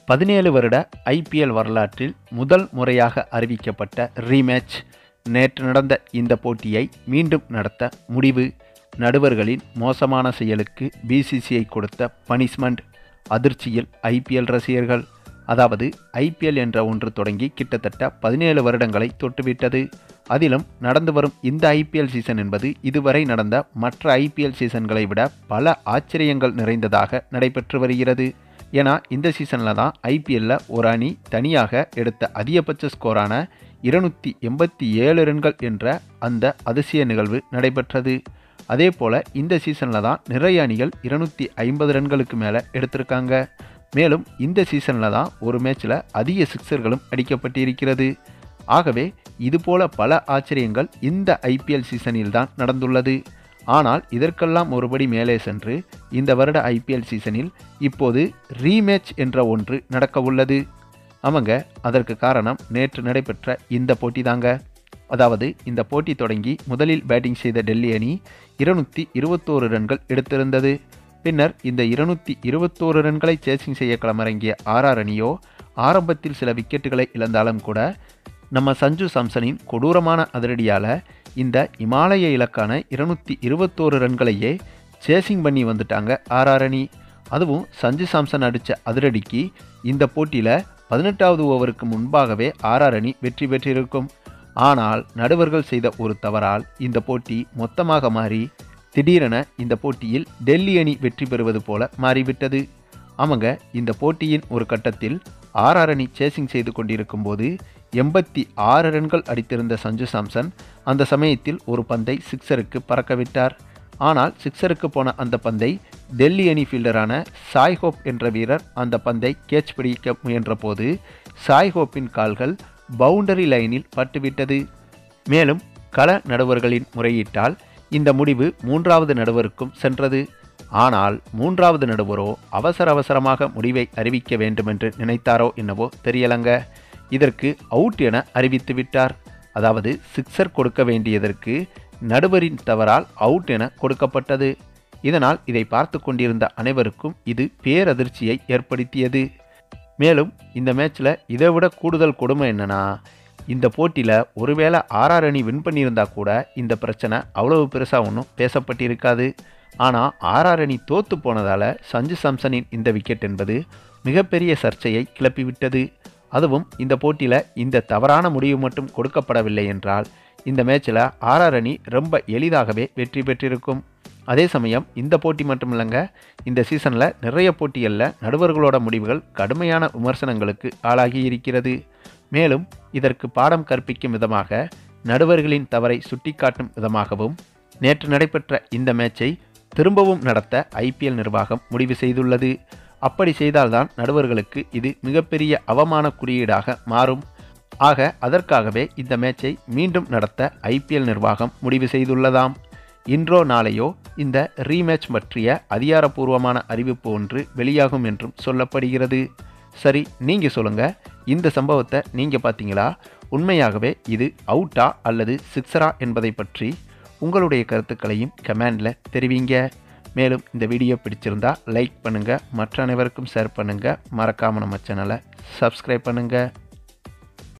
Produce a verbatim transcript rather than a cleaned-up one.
பதினேழு வருட ஐபிஎல் வரலாற்றில் முதல் முறையாக அறிவிக்கப்பட்ட ரீமேட்ச். நேற்று நடந்த இந்த போட்டியை மீண்டும் நடத்த முடிவு. நடுவர்களின் மோசமான செயலுக்கு பிசிசிஐ கொடுத்த பனிஷ்மெண்ட். அதிர்ச்சியில் ஐபிஎல் ரசிகர்கள். அதாவது ஐபிஎல் என்ற ஒன்று தொடங்கி கிட்டத்தட்ட பதினேழு வருடங்களை தொட்டுவிட்டது. அதிலும் நடந்து வரும் இந்த ஐபிஎல் சீசன் என்பது இதுவரை நடந்த மற்ற ஐபிஎல் சீசன்களை விட பல ஆச்சரியங்கள் நிறைந்ததாக நடைபெற்று வருகிறது. ஏன்னா இந்த சீசனில் தான் ஐபிஎல்லில் ஒரு அணி தனியாக எடுத்த அதிகபட்ச ஸ்கோரான இருநூற்றி எண்பத்தி ஏழு ரன்கள் என்ற அந்த அதிசய நிகழ்வு நடைபெற்றது. அதே போல் இந்த சீசனில் தான் நிறைய அணிகள் இருநூற்றி ஐம்பது ரன்களுக்கு மேலே எடுத்திருக்காங்க. மேலும் இந்த சீசனில் தான் ஒரு மேட்ச்சில் அதிக சிக்ஸர்களும் அடிக்கப்பட்டிருக்கிறது. ஆகவே இதுபோல பல ஆச்சரியங்கள் இந்த ஐபிஎல் சீசனில் தான் நடந்துள்ளது. ஆனால் இதற்கெல்லாம் ஒருபடி மேலே சென்று இந்த வருட ஐபிஎல் சீசனில் இப்போது ரீமேட்ச் என்ற ஒன்று நடக்க உள்ளது. ஆமாங்க, அதற்கு காரணம் நேற்று நடைபெற்ற இந்த போட்டி தாங்க. அதாவது இந்த போட்டி தொடங்கி முதலில் பேட்டிங் செய்த டெல்லி அணி இருநூற்றி இருபத்தோரு ரன்கள் எடுத்திருந்தது. பின்னர் இந்த இருநூற்றி இருபத்தோரு ரன்களை சேசிங் செய்ய களமிறங்கிய ஆர்ஆர் அணியோ ஆரம்பத்தில் சில விக்கெட்டுகளை இழந்தாலும் கூட நம்ம சஞ்சு சாம்சனின் கொடூரமான அதிரடியால் இந்த இமாலய இலக்கான இருநூற்றி இருபத்தோரு ரன்களையே சேசிங் பண்ணி வந்துட்டாங்க ஆர்ஆர் அணி. அதுவும் சஞ்சு சாம்சன் அடித்த அதிரடிக்கு இந்த போட்டியில் பதினெட்டாவது ஓவருக்கு முன்பாகவே ஆர்ஆர் அணி வெற்றி பெற்றிருக்கும். ஆனால் நடுவர்கள் செய்த ஒரு தவறால் இந்த போட்டி மொத்தமாக மாறி திடீரென இந்த போட்டியில் டெல்லி அணி வெற்றி பெறுவது போல மாறிவிட்டது. ஆமாங்க, இந்த போட்டியின் ஒரு கட்டத்தில் ஆர்ஆர் அணி சேசிங் செய்து கொண்டிருக்கும் போது எண்பத்தி ஆறு ரன்கள் அடித்திருந்த சஞ்சு சாம்சன் அந்த சமயத்தில் ஒரு பந்தை சிக்ஸருக்கு பறக்கவிட்டார். ஆனால் சிக்ஸருக்கு போன அந்த பந்தை டெல்லி அணி ஃபீல்டரான சாய் ஹோப் என்ற வீரர் அந்த பந்தை கேட்ச் பிடிக்க முயன்ற போது சாய் ஹோப்பின் கால்கள் பவுண்டரி லைனில் பட்டுவிட்டது. மேலும் கள நடுவர்களின் முறையீட்டால் இந்த முடிவு மூன்றாவது நடுவருக்கும் சென்றது. ஆனால் மூன்றாவது நடுவரோ அவசர அவசரமாக முடிவை அறிவிக்க வேண்டுமென்று நினைத்தாரோ என்னவோ தெரியலங்க. இதற்கு அவுட் என அறிவித்து விட்டார். அதாவது சிக்ஸர் கொடுக்க வேண்டியதற்கு நடுவரின் தவறால் அவுட் என கொடுக்கப்பட்டது. இதனால் இதை பார்த்து கொண்டிருந்த அனைவருக்கும் இது பேரதிர்ச்சியை ஏற்படுத்தியது. மேலும் இந்த மேட்ச்சில் இதை விட கூடுதல் கொடுமை என்னன்னா, இந்த போட்டியில் ஒருவேளை ஆர்ஆர் அணி வின் பண்ணியிருந்தா கூட இந்த பிரச்சனை அவ்வளவு பெருசாக ஒன்றும் பேசப்பட்டிருக்காது. ஆனால் ஆர்ஆர் அணி தோற்று போனதால் சஞ்சு சாம்சனின் இந்த விக்கெட் என்பது மிகப்பெரிய சர்ச்சையை கிளப்பிவிட்டது. அதுவும் இந்த போட்டியில் இந்த தவறான முடிவு மட்டும் கொடுக்கப்படவில்லை என்றால் இந்த மேட்ச்சில் ஆர்ஆர் அணி ரொம்ப எளிதாகவே வெற்றி பெற்றிருக்கும். அதே சமயம் இந்த போட்டி மட்டும் இல்லைங்க, இந்த சீசனில் நிறைய போட்டிகளில் நடுவர்களோட முடிவுகள் கடுமையான விமர்சனங்களுக்கு ஆளாகி இருக்கிறது. மேலும் இதற்கு பாடம் கற்பிக்கும் விதமாக நடுவர்களின் தவறை சுட்டிக்காட்டும் விதமாகவும் நேற்று நடைபெற்ற இந்த மேட்சை திரும்பவும் நடத்த ஐபிஎல் நிர்வாகம் முடிவு செய்துள்ளது. அப்படி செய்தால்தான் நடுவர்களுக்கு இது மிகப்பெரிய அவமான குறியீடாக மாறும். ஆக அதற்காகவே இந்த மேட்சை மீண்டும் நடத்த ஐபிஎல் நிர்வாகம் முடிவு செய்துள்ளதாம். இன்றோ நாளையோ இந்த ரீமேட்ச் பற்றிய அதிகாரப்பூர்வமான அறிவிப்பு ஒன்று வெளியாகும் என்றும் சொல்லப்படுகிறது. சரி, நீங்கள் சொல்லுங்கள், இந்த சம்பவத்தை நீங்கள் பார்த்தீங்களா? உண்மையாகவே இது அவுட்டா அல்லது சிக்ஸரா என்பதை பற்றி உங்களுடைய கருத்துக்களையும் கமெண்டில் தெரிவிங்க. மேலும் இந்த வீடியோ பிடிச்சிருந்தா லைக் பண்ணுங்கள், மற்ற அனைவருக்கும் ஷேர் பண்ணுங்கள், மறக்காமல் நம்ம சேனலை சப்ஸ்கிரைப் பண்ணுங்கள்.